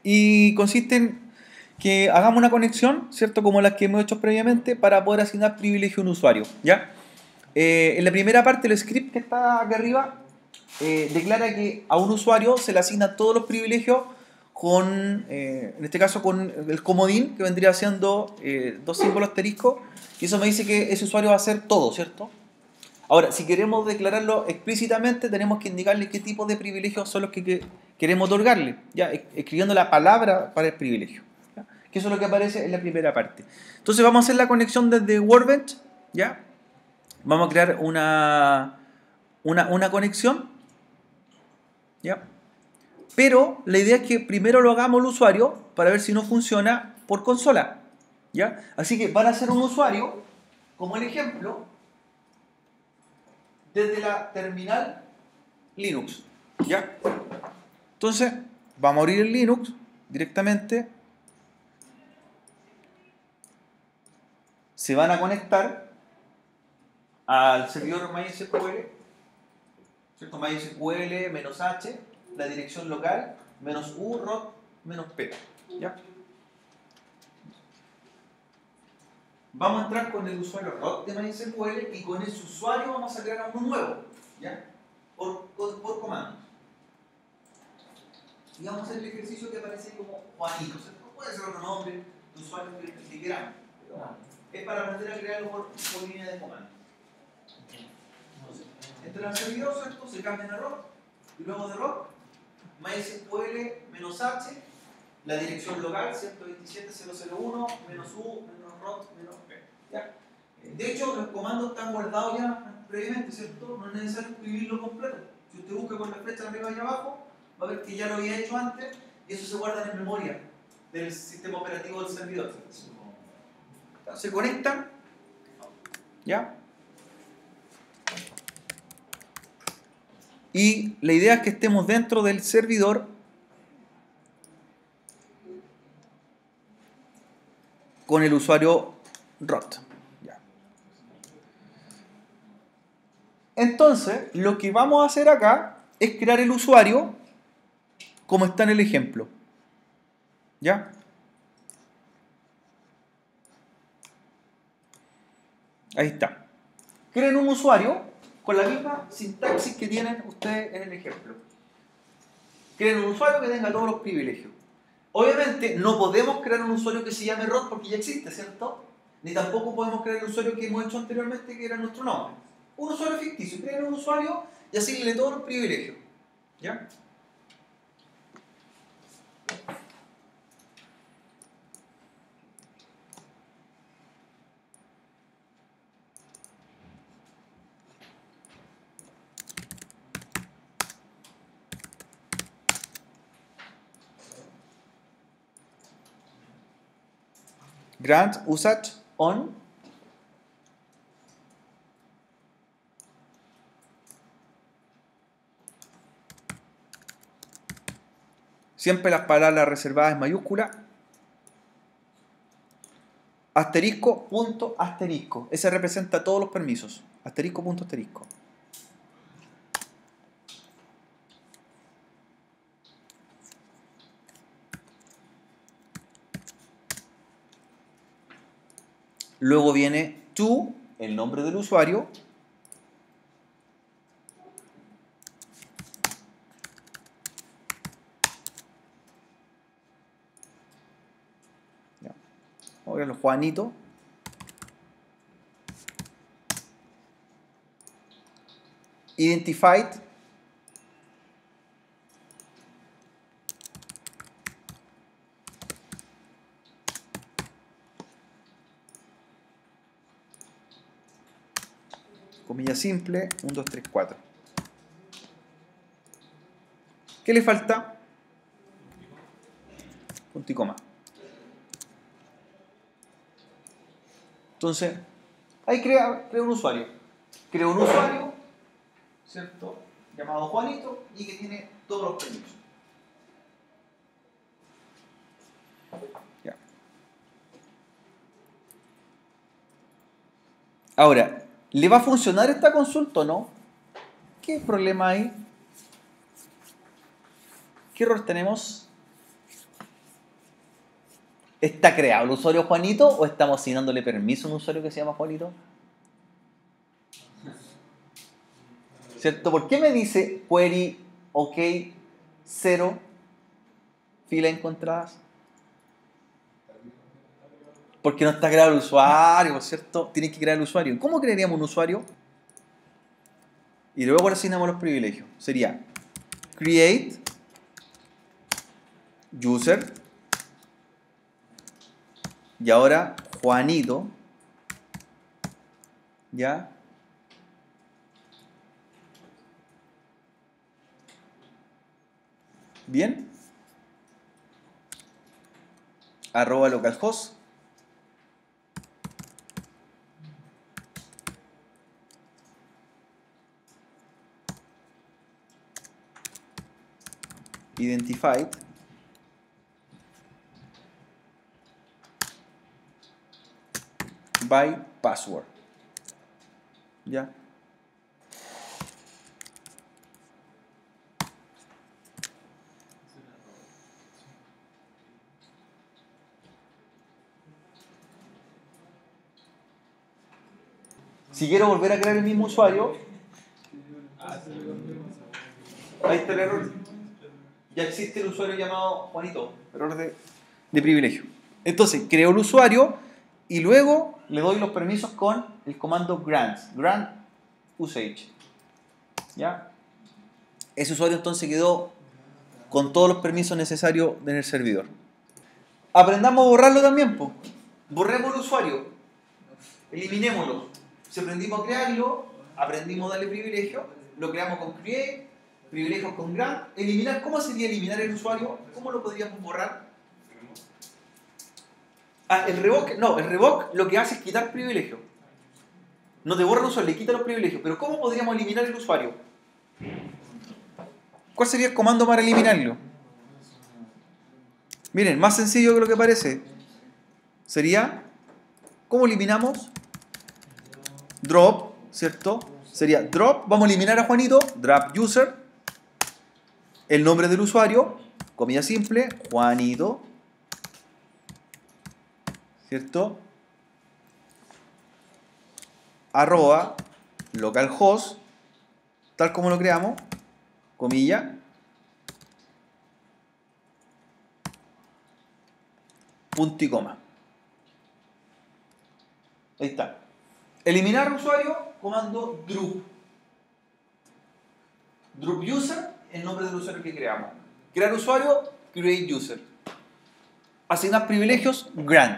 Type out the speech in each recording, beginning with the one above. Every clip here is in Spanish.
Y consiste en que hagamos una conexión, ¿cierto? Como las que hemos hecho previamente, para poder asignar privilegio a un usuario, ¿ya? En la primera parte, el script que está acá arriba declara que a un usuario se le asignan todos los privilegios con, en este caso, con el comodín, que vendría siendo dos símbolos asterisco, y eso me dice que ese usuario va a hacer todo, ¿cierto? Ahora, si queremos declararlo explícitamente, tenemos que indicarle qué tipo de privilegios son los que queremos otorgarle, ¿ya? Escribiendo la palabra para el privilegio, ¿ya? Que eso es lo que aparece en la primera parte. Entonces vamos a hacer la conexión desde Workbench, ¿ya? Vamos a crear una conexión, ¿ya? Pero la idea es que primero lo hagamos el usuario para ver si no funciona por consola, ¿ya? Así que van a hacer un usuario, como el ejemplo, desde la terminal Linux, ¿ya? Entonces, vamos a abrir el Linux directamente. Se van a conectar al servidor MySQL, ¿cierto? MySQL -h, la dirección local, -u, root, -p, ¿ya? Vamos a entrar con el usuario root de MySQL y con ese usuario vamos a crear uno nuevo, ¿ya? Por comandos. Y vamos a hacer el ejercicio que aparece como Juanito, ¿cierto? Puede ser otro nombre de usuario que queramos, pero es para aprender a crearlo por línea de comando. Entra al servidor, ¿cierto? Se cambia a root y luego de root MySQL -h, la dirección local 127.0.0.1 -u, -root, -p, ¿ya? De hecho, los comandos están guardados ya previamente, ¿cierto? No es necesario escribirlo completo. Si usted busca con la flecha arriba y abajo, va a ver que ya lo había hecho antes y eso se guarda en memoria del sistema operativo del servidor. Se conectan, ¿ya? Y la idea es que estemos dentro del servidor con el usuario root. ¿Ya? Entonces, lo que vamos a hacer acá es crear el usuario como está en el ejemplo. ¿Ya? Ahí está. Creen un usuario con la misma sintaxis que tienen ustedes en el ejemplo. Creen un usuario que tenga todos los privilegios. Obviamente no podemos crear un usuario que se llame root porque ya existe, ¿cierto? Ni tampoco podemos crear el usuario que hemos hecho anteriormente que era nuestro nombre. Un usuario ficticio. Creen un usuario y asignarle todos los privilegios. ¿Ya? Grant usage on siempre las palabras reservadas en mayúscula, asterisco, punto, asterisco. Ese representa todos los permisos. Asterisco, punto, asterisco. Luego viene to, el nombre del usuario. Vamos a verlo, Juanito. Identified. Comilla simple, 1, 2, 3, 4. ¿Qué le falta? Punto y coma. Entonces, ahí crea un usuario. Crea un usuario, ¿cierto? Llamado Juanito y que tiene todos los permisos. Ya. Ahora, ¿le va a funcionar esta consulta o no? ¿Qué problema hay? ¿Qué error tenemos? ¿Está creado el usuario Juanito o estamos asignándole permiso a un usuario que se llama Juanito? ¿Cierto? ¿Por qué me dice query OK 0 filas encontradas? Porque no está creado el usuario, ¿cierto? Tienes que crear el usuario. ¿Cómo crearíamos un usuario? Y luego asignamos los privilegios. Sería create user y ahora Juanito, ¿ya? Bien. Arroba localhost. Identified. By password. ¿Ya? Si quiero volver a crear el mismo usuario, ahí está el error. Ya existe el usuario llamado Juanito. Error de privilegio. Entonces, creo el usuario y luego le doy los permisos con el comando grant usage. ¿Ya? Ese usuario entonces quedó con todos los permisos necesarios en el servidor. Aprendamos a borrarlo también, pues. Borremos el usuario. Eliminémoslo. Si aprendimos a crearlo, aprendimos a darle privilegio, lo creamos con create, privilegios con grant. Eliminar, ¿cómo sería eliminar el usuario? ¿Cómo lo podríamos borrar? El revoke, no, el revoke lo que hace es quitar privilegio. No te borra el usuario, le quita los privilegios. Pero ¿cómo podríamos eliminar el usuario? ¿Cuál sería el comando para eliminarlo? Miren, más sencillo que lo que parece. Sería, ¿cómo eliminamos? Drop, ¿cierto? Sería drop, vamos a eliminar a Juanito, drop user, el nombre del usuario, comilla simple, Juanito, ¿cierto? Arroba localhost, tal como lo creamos, comilla, punto y coma. Ahí está. Eliminar usuario, comando drop. Drop user, el nombre del usuario que creamos. Crear usuario, create user. Asignar privilegios, grant.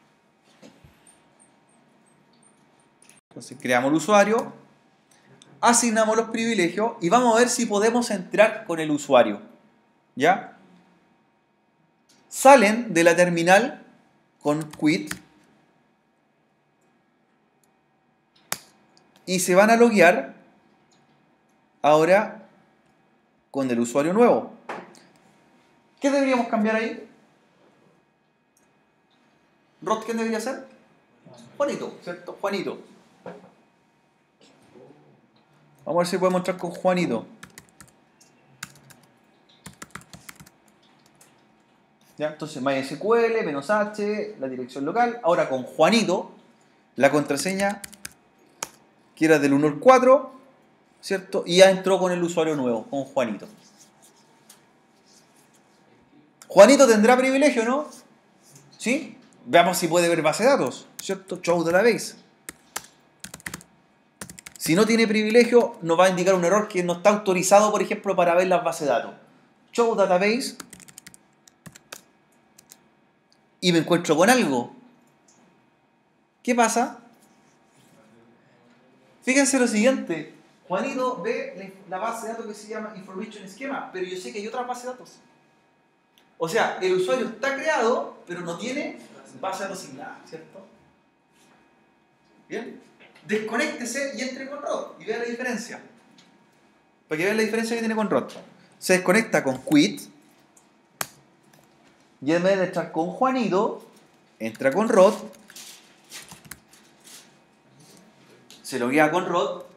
Entonces creamos el usuario, asignamos los privilegios y vamos a ver si podemos entrar con el usuario. ¿Ya? Salen de la terminal con quit y se van a loguear ahora con el usuario nuevo. ¿Qué deberíamos cambiar ahí? ¿Rod quién debería ser? Juanito, ¿cierto? Juanito. Vamos a ver si podemos entrar con Juanito. ¿Ya? Entonces MySQL, -h, la dirección local. Ahora con Juanito, la contraseña que era del 1 al 4, ¿cierto? Y ya entró con el usuario nuevo, con Juanito. Juanito tendrá privilegio, ¿no? ¿Sí? Veamos si puede ver base de datos, ¿cierto? Show database. Si no tiene privilegio, nos va a indicar un error que no está autorizado, por ejemplo, para ver las bases de datos. Show database. Y me encuentro con algo. ¿Qué pasa? Fíjense lo siguiente. Juanito ve la base de datos que se llama Information Schema, pero yo sé que hay otra base de datos. O sea, el usuario está creado, pero no tiene base de datos asignada, ¿cierto? Bien. Desconéctese y entre con ROT y vea la diferencia. Para que vean la diferencia que tiene con ROT. Se desconecta con quit y en vez de estar con Juanito, entra con ROT, se loguea con ROT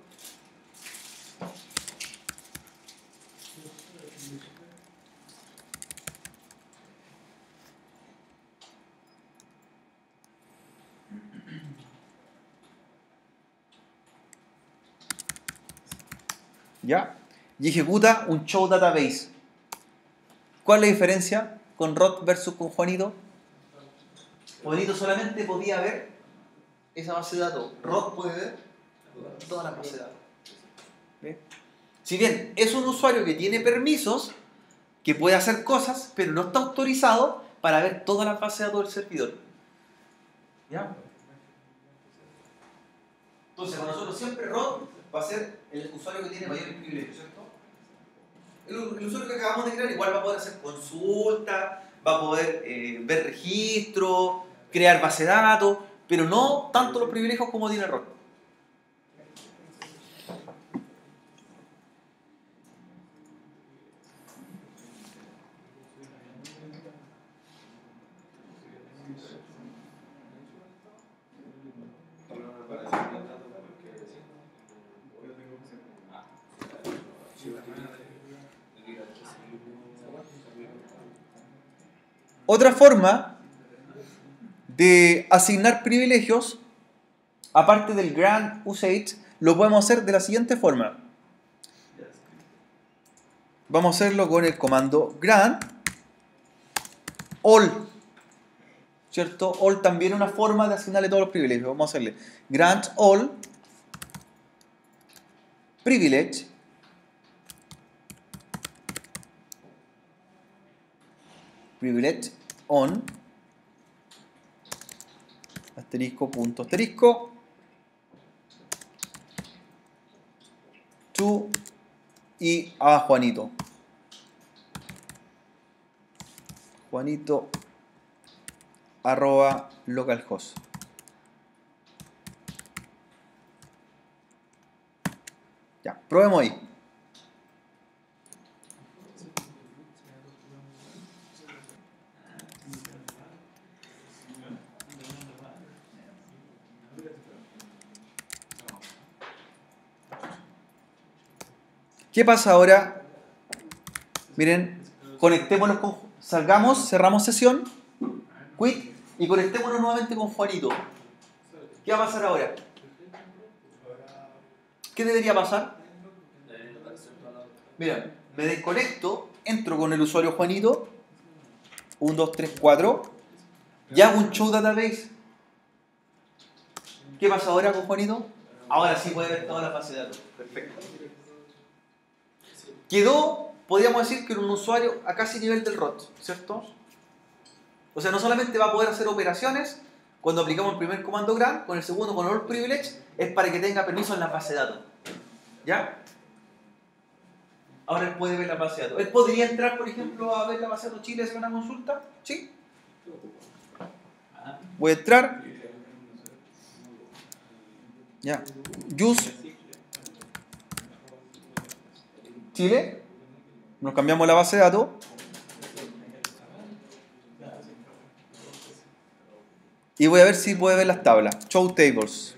¿ya? Y ejecuta un show database. ¿Cuál es la diferencia con Rod versus con Juanito? Juanito solamente podía ver esa base de datos. Rod puede ver todas las bases de datos. ¿Ve? Si bien es un usuario que tiene permisos, que puede hacer cosas, pero no está autorizado para ver todas las bases de datos del servidor. ¿Ya? Entonces, para nosotros siempre Rod va a ser el usuario que tiene mayores privilegios, ¿cierto? El usuario que acabamos de crear igual va a poder hacer consultas, va a poder ver registros, crear base de datos, pero no tanto los privilegios como tiene Rod. Otra forma de asignar privilegios, aparte del grant usage, lo podemos hacer de la siguiente forma. Vamos a hacerlo con el comando grant all, ¿cierto? All también es una forma de asignarle todos los privilegios. Vamos a hacerle grant all privilege on asterisco punto asterisco to y a Juanito arroba localhost. Ya, probemos ahí. ¿Qué pasa ahora? Miren, conectémonos con... Salgamos, cerramos sesión, quit, y conectémonos nuevamente con Juanito. ¿Qué va a pasar ahora? ¿Qué debería pasar? Mira, me desconecto, entro con el usuario Juanito, 1, 2, 3, 4, y hago un show database. ¿Qué pasa ahora con Juanito? Ahora sí puede ver todas las bases de datos. Perfecto. Quedó, podríamos decir, que era un usuario a casi nivel del ROT, ¿cierto? O sea, no solamente va a poder hacer operaciones cuando aplicamos el primer comando grant, con el segundo con all privilege, es para que tenga permiso en la base de datos. ¿Ya? Ahora él puede ver la base de datos. Él podría entrar, por ejemplo, a ver la base de datos Chile, hacer una consulta. ¿Sí? Voy a entrar. Ya. Use Chile. Nos cambiamos la base de datos. Y voy a ver si puede ver las tablas. Show tables.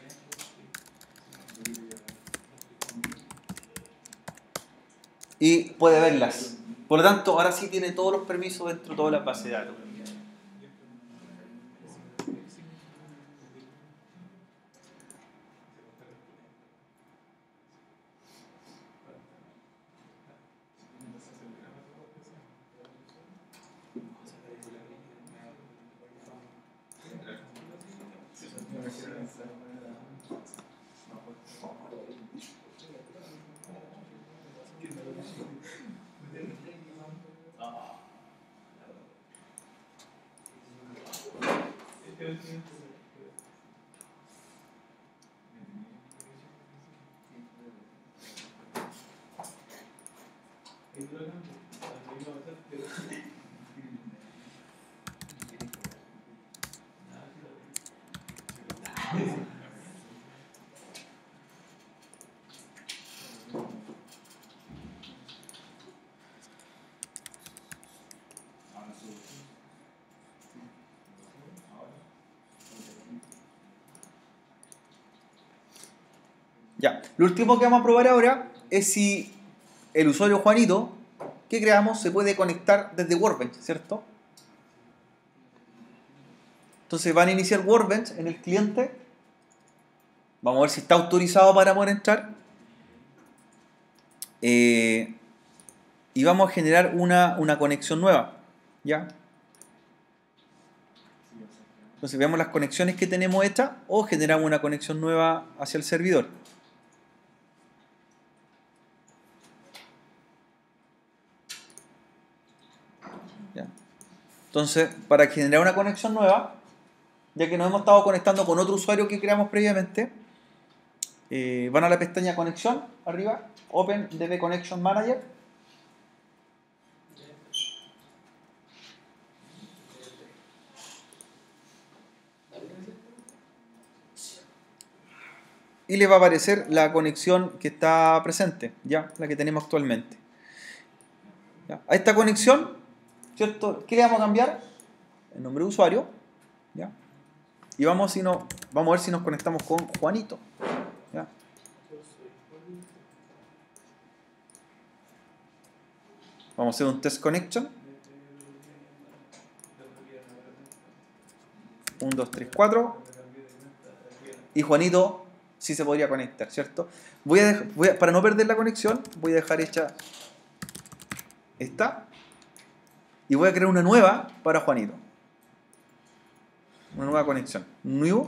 Y puede verlas. Por lo tanto, ahora sí tiene todos los permisos dentro de toda la base de datos. Ya, lo último que vamos a probar ahora es si el usuario Juanito que creamos se puede conectar desde Workbench, ¿cierto? Entonces van a iniciar Workbench en el cliente. Vamos a ver si está autorizado para poder entrar. y vamos a generar una conexión nueva, ¿ya? Entonces veamos las conexiones que tenemos hechas o generamos una conexión nueva hacia el servidor. ¿Ya? Entonces, para generar una conexión nueva, ya que nos hemos estado conectando con otro usuario que creamos previamente, van a la pestaña Conexión, arriba, Open DB Connection Manager. Y les va a aparecer la conexión que está presente, ya, la que tenemos actualmente. ¿Ya? A esta conexión, ¿cierto? ¿Qué le vamos a cambiar? El nombre de usuario, ¿ya? Y vamos a ver si nos conectamos con Juanito, ¿ya? Vamos a hacer un test connection. 1, 2, 3, 4. Y Juanito sí se podría conectar, ¿cierto? Para no perder la conexión, voy a dejar hecha esta. Y voy a crear una nueva para Juanito. Una nueva conexión. New.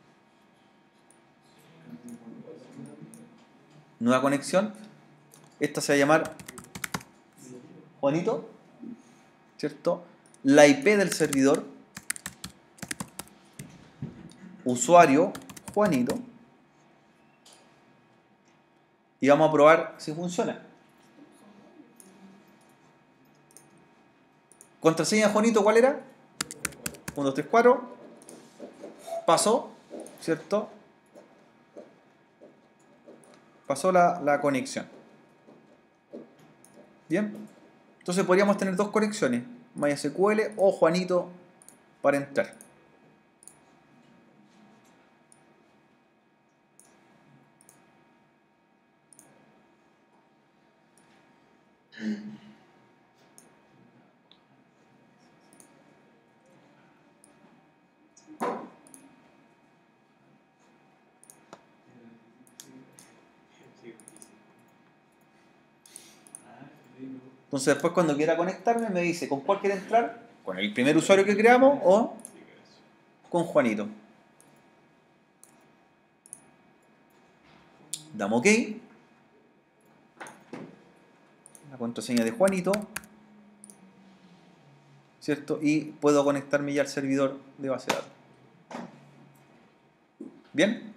Nueva conexión. Esta se va a llamar Juanito, ¿cierto? La IP del servidor. Usuario Juanito. Y vamos a probar si funciona. Contraseña de Juanito, ¿cuál era? 1, 2, 3, 4. Pasó, ¿cierto? Pasó la conexión. Bien. Entonces podríamos tener dos conexiones. MySQL o Juanito para entrar. Entonces después cuando quiera conectarme me dice ¿con cuál quiere entrar? ¿Con el primer usuario que creamos o con Juanito? Damos OK. La contraseña de Juanito, ¿cierto? Y puedo conectarme ya al servidor de base de datos. ¿Bien?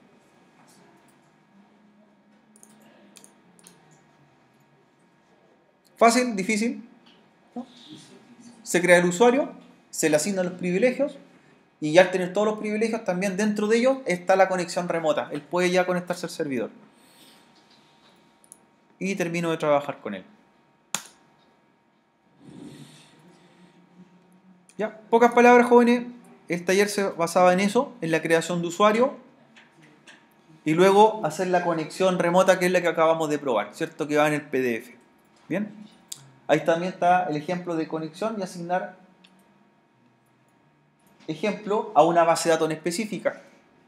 ¿Fácil? ¿Difícil? ¿No? Se crea el usuario, se le asignan los privilegios y ya al tener todos los privilegios también dentro de ellos está la conexión remota. Él puede ya conectarse al servidor. Y termino de trabajar con él. ¿Ya? Pocas palabras, jóvenes. El taller se basaba en eso, en la creación de usuario y luego hacer la conexión remota, que es la que acabamos de probar, ¿cierto? Que va en el PDF. ¿Bien? Ahí también está el ejemplo de conexión y asignar ejemplo a una base de datos en específica.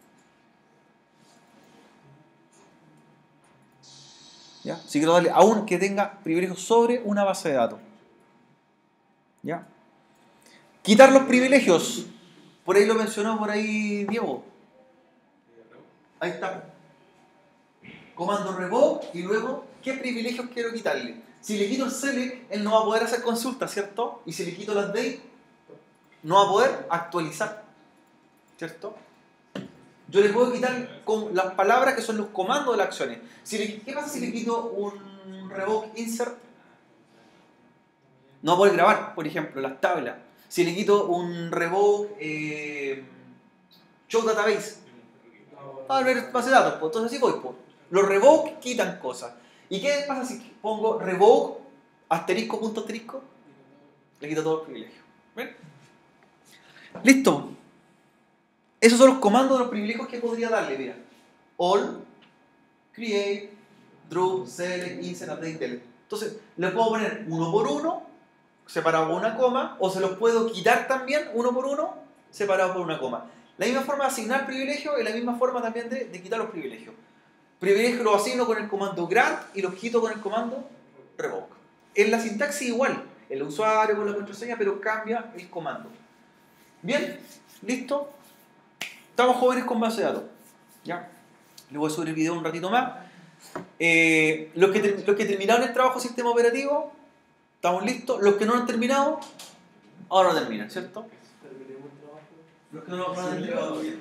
¿Ya? Si quiero darle a un que tenga privilegios sobre una base de datos. ¿Ya? Quitar los privilegios. Por ahí lo mencionó por ahí Diego. Ahí está. Comando revoke y luego, ¿qué privilegios quiero quitarle? Si le quito el select, él no va a poder hacer consultas, ¿cierto? Y si le quito las date, no va a poder actualizar, ¿cierto? Yo le puedo quitar con las palabras que son los comandos de las acciones. ¿Qué pasa si le quito un revoke insert? No va a poder grabar, por ejemplo, las tablas. Si le quito un revoke show database, va a ver base de datos, pues. Entonces así voy, pues. Los revoke quitan cosas. ¿Y qué pasa si pongo revoke asterisco punto asterisco? Le quito todos los privilegios. ¿Ven? Listo. Esos son los comandos de los privilegios que podría darle, mira. All, create, draw, select, insert, update, delete. Entonces, le puedo poner uno por uno, separado por una coma, o se los puedo quitar también uno por uno, separado por una coma. La misma forma de asignar privilegios es la misma forma también de quitar los privilegios. Privilegios los asigno con el comando grant y los quito con el comando revoke. En la sintaxis igual, el usuario con la contraseña, pero cambia el comando. Bien, listo. Estamos jóvenes con base de datos. ¿Ya? Les voy a subir el video un ratito más. Los que terminaron el trabajo de sistema operativo, estamos listos. Los que no lo han terminado, ahora lo terminan, ¿cierto? Los que no lo han entregado bien.